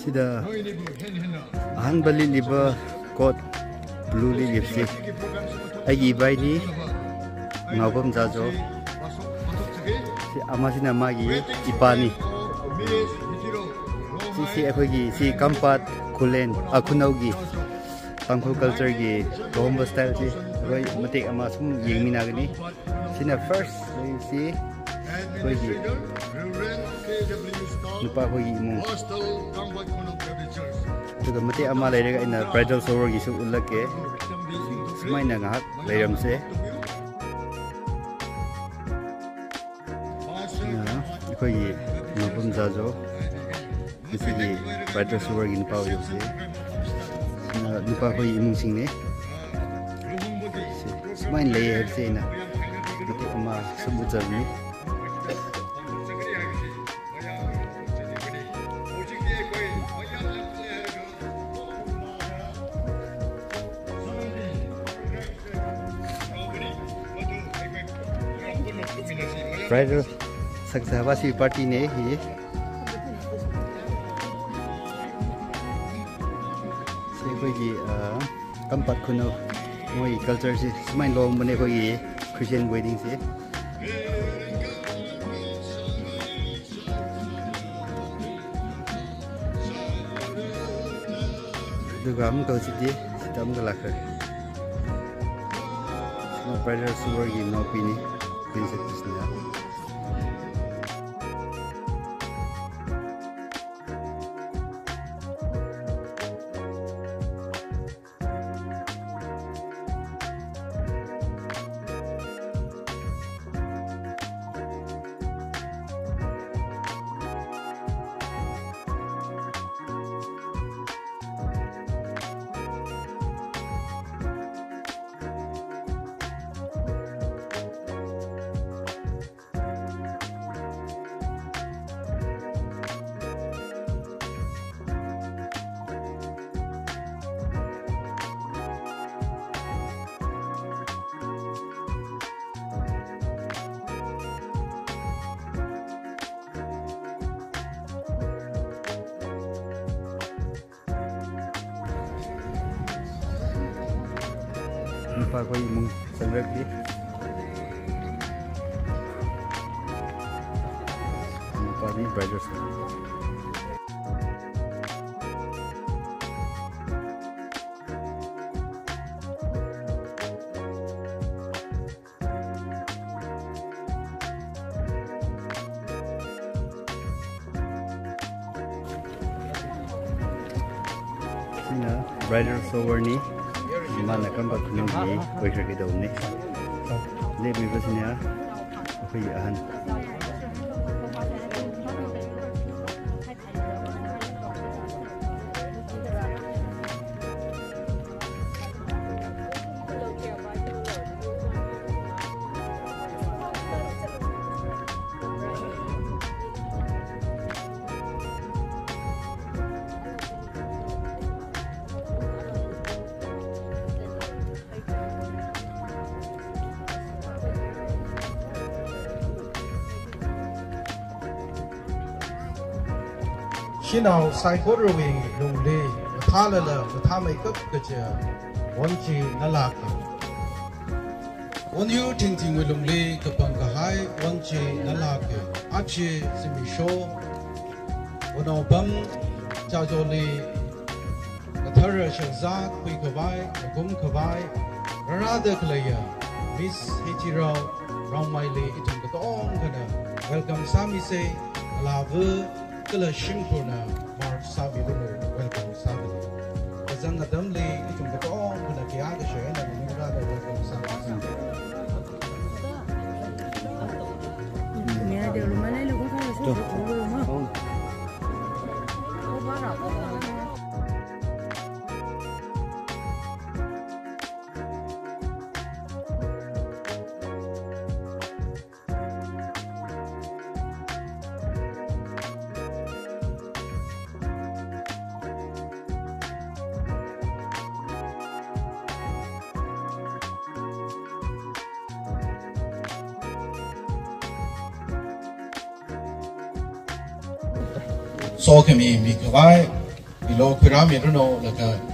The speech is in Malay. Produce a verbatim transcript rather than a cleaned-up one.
Sida ahan bali liba kot blue li lipsi. Agi bai ni ngawam jajo. Si amasina magi ipani. Si si akhoi si kangpat khulen KHUNOU gi Pangkhul culture gi Romba style si roi matik ama sum yengmina gani. Sina first si akhoi gi nupa akhoi imong juga mati ama lairega ina bridal shower gi su ulake sumaina ngahak lairamse na akhoi gi nopum jajo isi gi bridal shower gi nupa uyuse na nupa akhoi imong singne sumain lai hebse na mati ama subujarni bridal saksabasi party ne hi se koi gi kangpat KHUNOU moi culture si smai long bane koi gi Christian wedding si dugam ko si di sitam galakar no bridal shower gi no pini princess Krishna nupa koi imong sangrek di nupa ni bridal shower sina bridal shower ni mana kangpat KHUNOU gi koikra ki daune le bi basnya akhoi ahan Now, psychodrawing lungli, mathalala, mathamakeup kacha, wanchi nalaka. One you ting ting with lungli, kapangkahai, wanchi nalaka, achi simisho, one bum, jajoli, Athara shazak, quickavai, gum kavai, Rada Klaya, Miss HIITHIROU RAOMAI itung katong kana, welcome Sami say, Alavu. Kala Shinkuna, Mark Sabi Lulu, welcome Sabi. Kazan Adamli, itung katong kana kiyaga siya na minurada welcome Sabi. Mira, de lo malo lo coja eso, todo lo malo. So kami mikawai ilo pyramid no la ka